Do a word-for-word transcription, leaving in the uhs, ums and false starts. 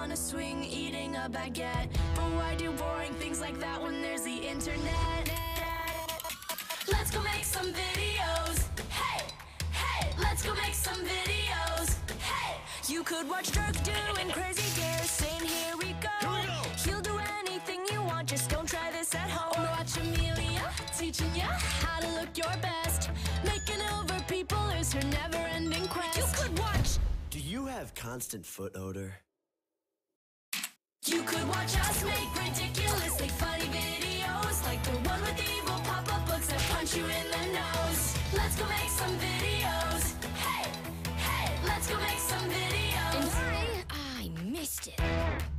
on a swing eating a baguette. But why do boring things like that when there's the internet? Let's go make some videos. Hey, hey, let's go make some videos. Hey, you could watch Dirk doing crazy dares, saying here we go. Here we go. He'll do anything you want, just don't try this at home. Or watch Amelia teaching you how to look your best, making over people is her never-ending quest. You could watch. Do you have constant foot odor? You could watch us make ridiculously funny videos, like the one with the evil pop-up books that punch you in the nose. Let's go make some videos. Hey, hey, let's go make some videos. And I, I missed it.